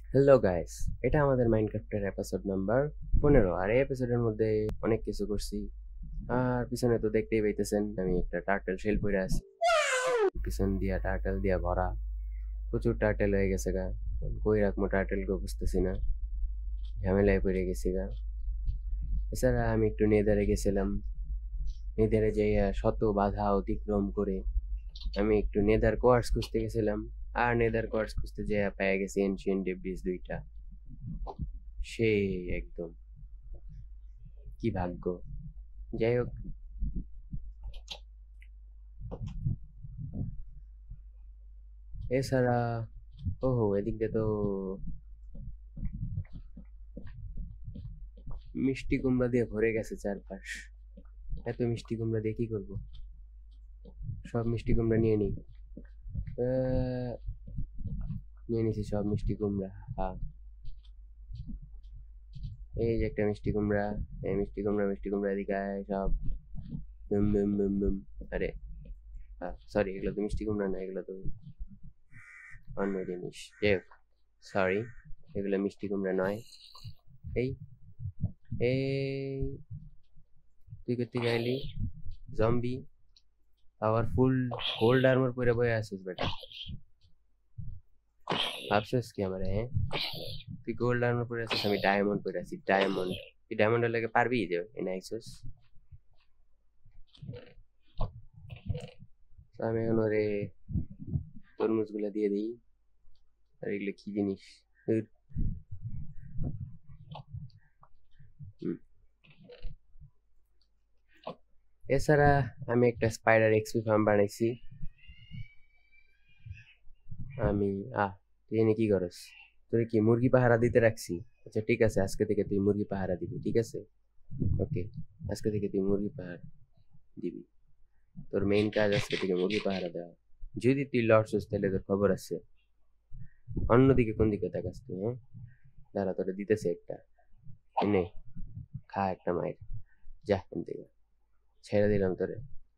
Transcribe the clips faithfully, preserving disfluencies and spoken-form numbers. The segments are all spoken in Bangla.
হ্যালো গাইস, এটা আমাদের মাইনক্রাফটের এপিসোড নাম্বার পনেরো। আর এই এপিসোডের মধ্যে অনেক কিছু করছি। আর পিছনে তো দেখতেই পাইতেছেন আমি একটা টার্টেল শেল পরে আছি, পিছন দিয়া টার্টেল দিয়া ভরা, প্রচুর টার্টেল হয়ে গেছে গা। কই রাখবো টার্টেল গো বুঝতেছি না, ঝামেলায় পড়ে গেছি গা। এছাড়া আমি একটু নেদারে গেছিলাম, নেদারে যাইয়া শত বাধা অতিক্রম করে আমি একটু নেদার কোয়ার্টস খুঁজতে গেছিলাম। আর নেদার কোয়ার্টস খুঁজতে যাইয়া পেয়ে গেছি এনশিয়েন্ট ডেব্রিজ দুইটা। সেই একদম কি ভাগ্য। যাই হোক, এছাড়া ওহো এদিক দিয়ে তো মিষ্টি কুমড়া দিয়ে ভরে গেছে চারপাশ। এত মিষ্টি কুমড়া দিয়ে কি করবো? সব মিষ্টি কুমড়া নিয়ে নিই। আহ, নিয়ে নিছি সব মিষ্টি কুমড়া। হ্যাঁ, এই যে একটা মিষ্টি কুমড়া, এই মিষ্টি কুমড়া মিষ্টি কুমড়া এদিকে আয় সব। Boom boom boom boom. আরে হ্যাঁ, সরি, এগুলো তো মিষ্টি কুমড়া না, এগুলো তো অন্য জিনিস। যাই হোক, সরি, এগুলো মিষ্টি কুমড়া নয়। এই এই তুই করতে গাইলি জম্বি, পাওয়ারফুল গোল্ড আর্মর পরে বয়ে আসিস বেটা। ভাবছিস কি আমার? হ্যাঁ, তুই গোল্ড আর্মর পরে আছিস, আমি ডায়মন্ড পরে আছি। ডায়মন্ড, তুই ডায়মন্ডের লাগে পারবি যে এনে আইসিস। আমি এখন ওরে তরমুজ গুলা দিয়ে দিই। আর এগুলো কি জিনিস? ধুর। হুম। এছাড়া আমি একটা স্পাইডার এক্সপি ফার্ম বানাইছি। আমি আহ তুই এনে কি করস? তোর কি মুরগি পাহারা দিতে রাখছি? আচ্ছা ঠিক আছে, আজকে থেকে তুই মুরগি পাহারা দিবি, ঠিক আছে? ওকে, আজকে থেকে তুই মুরগি পাহারা দিবি। তোর মেইন কাজ আজকে থেকে মুরগি পাহারা দেওয়া। যদি তুই লড়ছিস তাহলে তোর খবর আছে। অন্যদিকে কোন দিকে তাকাস তুই? হ্যাঁ, দাঁড়া, তোরে দিতেছে একটা, এনে খা একটা মায়ের। যা এখান থেকে, ছেড়ে দিলাম তোরে।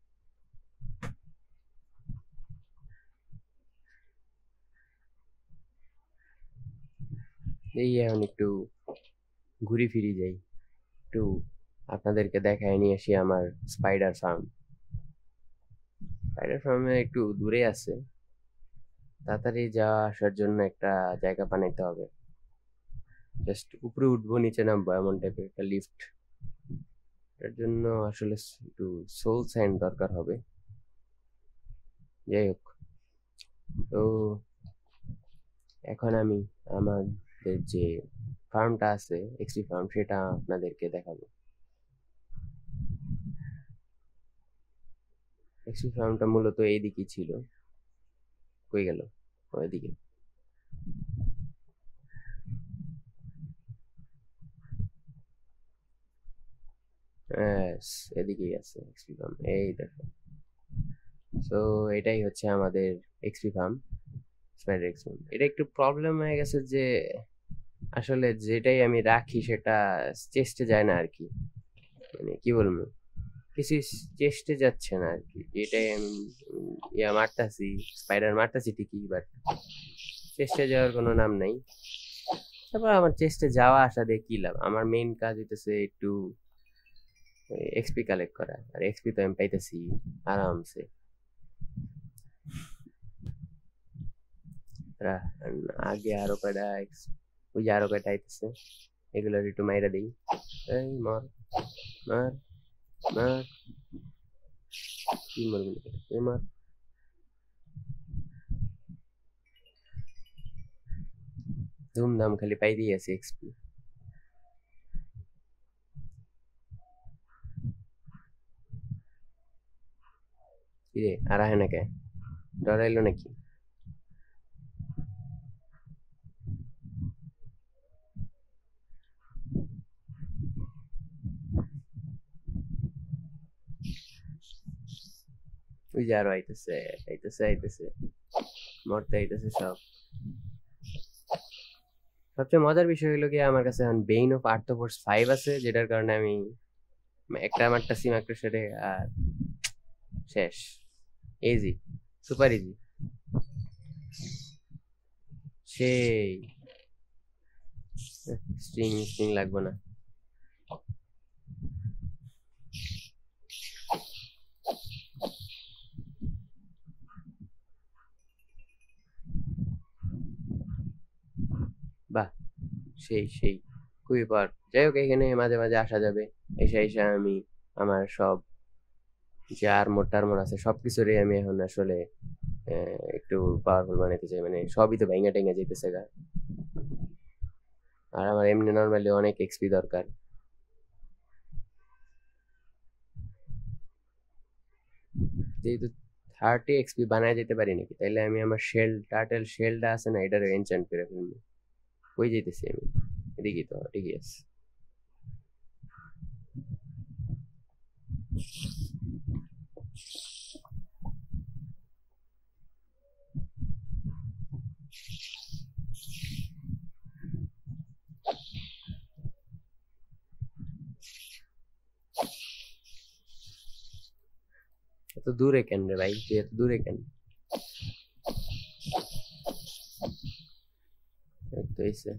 এই এখন একটু ঘুরি ফিরি যাই, একটু আপনাদেরকে দেখায় নিয়ে আসি আমার স্পাইডার ফার্ম। স্পাইডার ফার্মে একটু দূরে আছে, তাড়াতাড়ি যাওয়া আসার জন্য একটা জায়গা বানাইতে হবে। জাস্ট উপরে উঠবো নিচে নামবো এমন টাইপের একটা লিফট। এর জন্য আসলে একটু সোল স্যান্ড দরকার হবে। যাই হোক, তো এখন আমি আমাদের যে ফার্মটা আছে এক্সট্রি ফার্ম, সেটা আপনাদেরকে দেখাবো। এক্সট্রি ফার্মটা মূলত এইদিকে ছিল। কই গেল? ওইদিকে। এদিকেই আছে এক্সপি ফার্ম, এই দেখো। তো এটাই হচ্ছে আমাদের XP farm, spider X farm. এটা একটু প্রবলেম হয়ে গেছে যে আসলে যেটাই আমি রাখি সেটা চেস্টে যায় না আর কি। মানে কি বলবো, কিছু চেস্টে যাচ্ছে না আর কি। যেটাই আমি উম, ইয়া মারতাছি, স্পাইডার মারতাছি ঠিকই, বাট চেস্টে যাওয়ার কোনো নাম নাই। তারপর আমার চেস্টে যাওয়া আসা দিয়ে কি লাভ? আমার মেইন কাজ হইতেছে একটু এক্সপি কালেক্ট করা, আর এক্সপি তো আমি পাইতেছি আরামসে। রা- আগে আরো কয়টা ex- ওই যে আরো কয়টা আইতেছে, এগুলোর একটু মাইরা দিই। এই মার, মার, মার। কি মারবি না? এ মার। ধুমধাম খালি পাই দিয়ে আছে এক্সপি। কিরে আর আহে না কে? ডরাইলো নাকি? ওই যে আরো আইতেছে, আইতেছে আইতেছে, মরতে আইতেছে সব। সবচেয়ে মজার বিষয় হলো কি, আমার কাছে এখন বেইন অফ আর্থোপোডস ফাইভ আছে, যেটার কারণে আমি একটা মারতাছি মাত্র সেরে আর শেষ। ইজি, সুপার ইজি, সেই স্ট্রিং স্ট্রিং লাগবে না। বাহ, সেই সেই খুবই পার। যাই হোক, এখানে মাঝে মাঝে আসা যাবে। এসে এসে আমি আমার সব যে আর্মর টার্মর আছে সবকিছুরই আমি এখন আসলে একটু পাওয়ারফুল বানাইতে চাই, মানে সবই তো ভেঙে টেঙে যেতেছে গা। আর আমার এমনি নর্মালি অনেক এক্সপি দরকার। যেহেতু থার্টি এক্সপি বানায় যেতে পারি নাকি, তাইলে আমি আমার শেল টার্টেল শেলটা আছে না, এটার এনচ্যান্ট করে ফেলবো। কই যেতেছি আমি? এদিকে তো ঠিকই আছে। এত দূরে কেন রে ভাই, তুই এত দূরে কেন? তো এইসে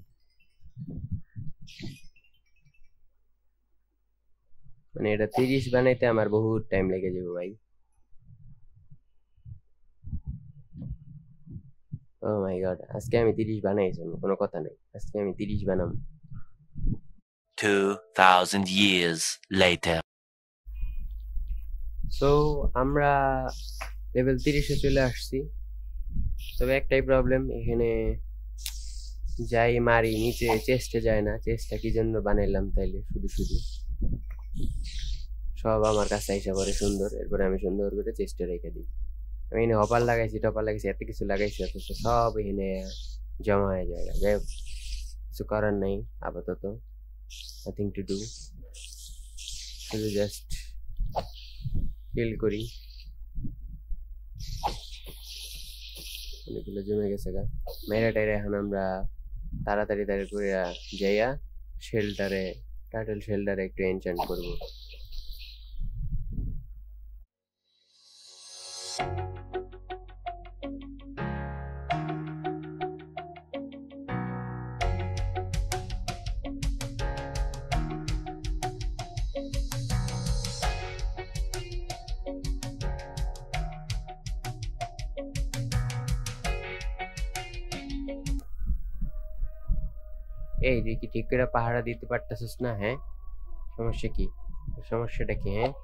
মানে এটা তিরিশ বানাইতে আমার বহুত টাইম লেগে যাবে ভাই। ও মাই গড, আজকে আমি তিরিশ বানাইছি, কোনো কথা নাই, আজকে আমি তিরিশ বানাম। two thousand years later. So আমরা লেভেল তিরিশে চলে আসছি, তবে একটাই প্রবলেম, এখানে যাই মারি নিচে চেস্টে যায় না। চেস্টটা কি জন্য বানাইলাম তাইলে? শুধু শুধু সব আমার কাছে আইসা পরে সুন্দর, এরপরে আমি সুন্দর করে চেস্টে রেখে দিই। আমি এখানে হপার লাগাইছি, টপার লাগাইছি, এত কিছু লাগাইছি, অথচ সব এখানে জমা হয়ে যায়। যাই হোক, কিছু করার নাই আপাতত, নাথিং টু ডু, শুধু জাস্ট কিল করি। অনেকগুলো জমে গেছে গা, মেরা টাইরে এখন আমরা তাড়াতাড়ি তাড়ি করে যাইয়া শেল্টারে, টার্টল শেল্টারে একটু এনচ্যান্ট করবো। এই তুই কি ঠিক করে পাহারা দিতে পারতেছিস না? হ্যাঁ, সমস্যা কি? সমস্যাটা কি? হ্যাঁ,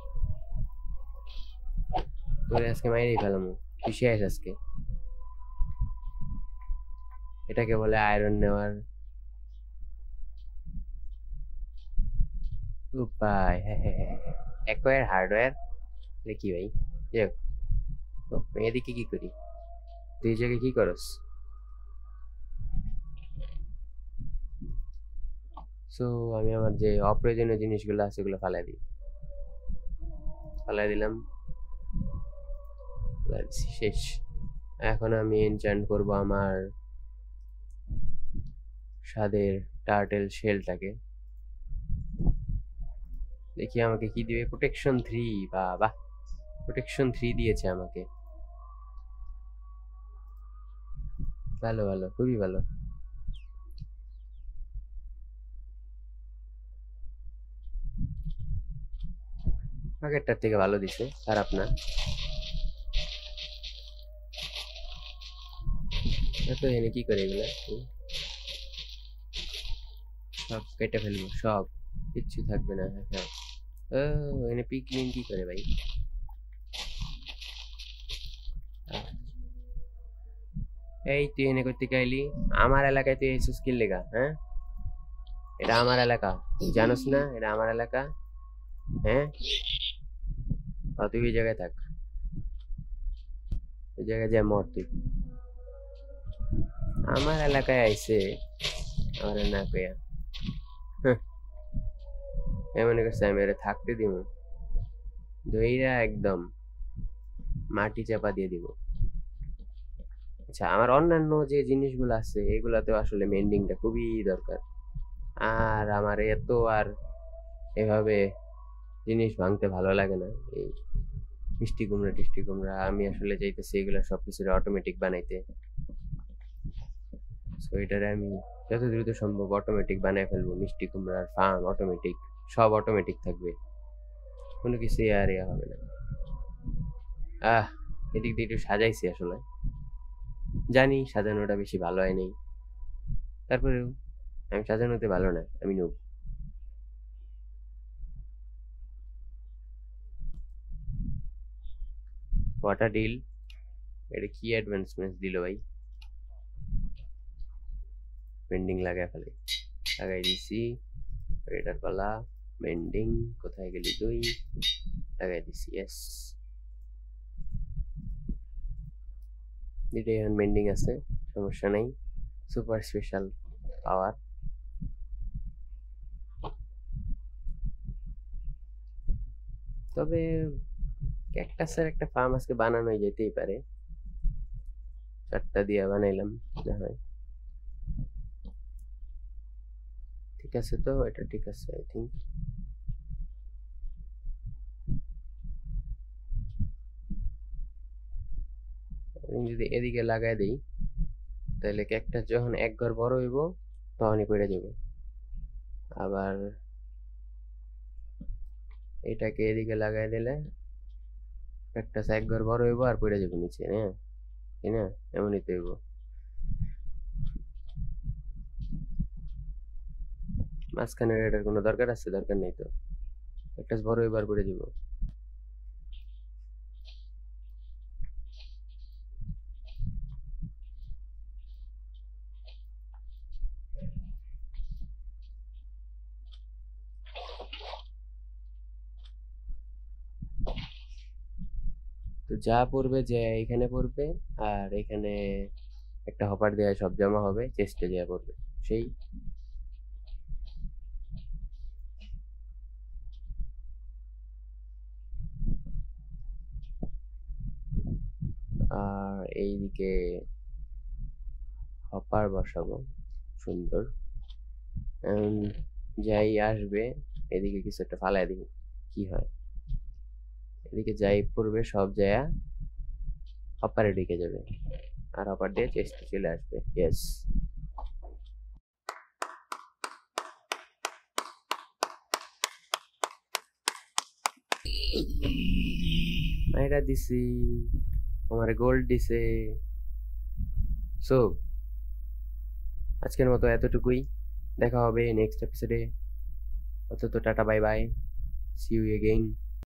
তোর আজকে মাইরেই ফেলাম, তুই শেষ আজকে। এটাকে বলে আয়রন নেওয়ার উপায়। হ্যাঁ হ্যাঁ হ্যাঁ, অ্যাকোয়ার হার্ডওয়্যার দেখি ভাই। যাক, এদিকে কি করি? তুই এই জায়গায় কি করস? সো আমি আমার যে অপ্রয়োজনীয় জিনিসগুলো আছে ওগুলো ফালাই দিই, ফালাই দিলাম, শেষ। এখন আমি এনচ্যান্ট করব আমার স্বাদের টার্টেল শেলটাকে। দেখি আমাকে কি দিবে। প্রোটেকশন থ্রি, বাহ, প্রোটেকশন থ্রি দিয়েছে আমাকে, ভালো ভালো, খুবই ভালো। আগেরটার থেকে ভালো দিছে, খারাপ না। এত এনে কি করে এগুলা? সব কেটে ফেলবো, সব, কিচ্ছু থাকবে না। হ্যাঁ হ্যাঁ, ও এনে পিকলিং কি করে ভাই? এই তুই এনে করতে চাইলি আমার এলাকায়, তুই এসে স্কিল লেগা? হ্যাঁ, এটা আমার এলাকা, জানোস না এটা আমার এলাকা? হ্যাঁ, তুই ওই জায়গায় থাক, ওই জায়গায় যা মর তুই। আমার এলাকায় আইসে আমার না কইয়া মনে করছে আমি ওরা থাকতে দিব, দইরা একদম মাটি চাপা দিয়ে দিব। আচ্ছা, আমার অন্যান্য যে জিনিসগুলো আছে এগুলাতেও আসলে মেন্ডিংটা খুবই দরকার। আর আমার এত আর এভাবে জিনিস ভাঙতে ভালো লাগে না। এই মিষ্টি কুমড়া টিষ্টি কুমড়া আমি আসলে চাইতেছি এগুলো সবকিছু অটোমেটিক বানাইতে। সো এটারে আমি যত দ্রুত সম্ভব অটোমেটিক বানায় ফেলবো। মিষ্টি কুমড়ার ফার্ম অটোমেটিক, সব অটোমেটিক থাকবে, কোনো কিছু আর ইয়া হবে না। আহ এদিক দিয়ে একটু সাজাইছি আসলে, জানি সাজানোটা বেশি ভালো হয় নাই, তারপরেও আমি সাজানোতে ভালো না, আমি নুব। হোয়াট আ ডিল, এটা কি অ্যাডভান্সমেন্ট দিল ভাই। পেন্ডিং লাগাই ফেলে, লাগাই দিছি। এটার পালা পেন্ডিং, কোথায় গেলি তুই, লাগাই দিছি। ইয়েস, দুইটাই এখন পেন্ডিং আছে, সমস্যা নাই। Super special power. তবে ক্যাকটাসের একটা ফার্ম আজকে বানানো যেতেই পারে, চারটা দিয়ে বানাইলাম না হয়। ঠিক আছে, তো এটা ঠিক আছে আই থিঙ্ক। যদি এদিকে লাগাই দিই তাহলে ক্যাকটাস যখন এক ঘর বড় হইব তখনই পড়ে যাব। আবার এটাকে এদিকে লাগাই দিলে ক্যাকটাস এক ঘর বড় হইব আর পড়ে যাবে নিচে, হ্যাঁ তাই না? এমনই তো হইব। মাঝখানে এটার কোনো দরকার আছে? দরকার নেই তো, ক্যাকটাস বড় হইব আর পড়ে যাব। তো যা পড়বে যে এখানে পড়বে, আর এখানে একটা হপার দেয়া সব জমা হবে, চেস্টে যা পড়বে সেই। আর এইদিকে হপার বসাবো সুন্দর। যাই আসবে এদিকে কিছু একটা ফালাই দিই, কি হয়। এদিকে যাই পড়বে সব জায়গা হপারে ঢুকে যাবে, আর হপার দিয়ে চেস্টে চলে আসবে। ইয়েস, এটা দিছি, আমার গোল্ড দিছে। সো আজকের মতো এতটুকুই, দেখা হবে নেক্সট এপিসোডে। অত তো টাটা, bye bye, see you again.